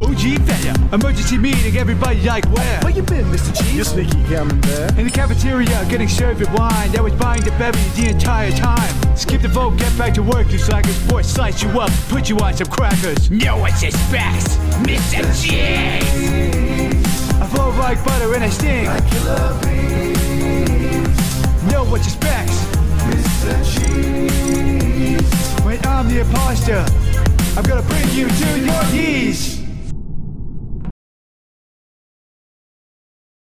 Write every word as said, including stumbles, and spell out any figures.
O G fella, emergency meeting, everybody like where? Where you been, Mister Cheese? You sneaky camembert. In the cafeteria, getting served with wine. That was buying the beverage the entire time. Skip the vote, get back to work, you slackers. Boy, slice you up, put you on some crackers. No one suspects Mister Cheese. I flow like butter and I sting like killer bees. No one suspects Mister Cheese. When I'm the imposter, I'm gonna bring you to your knees.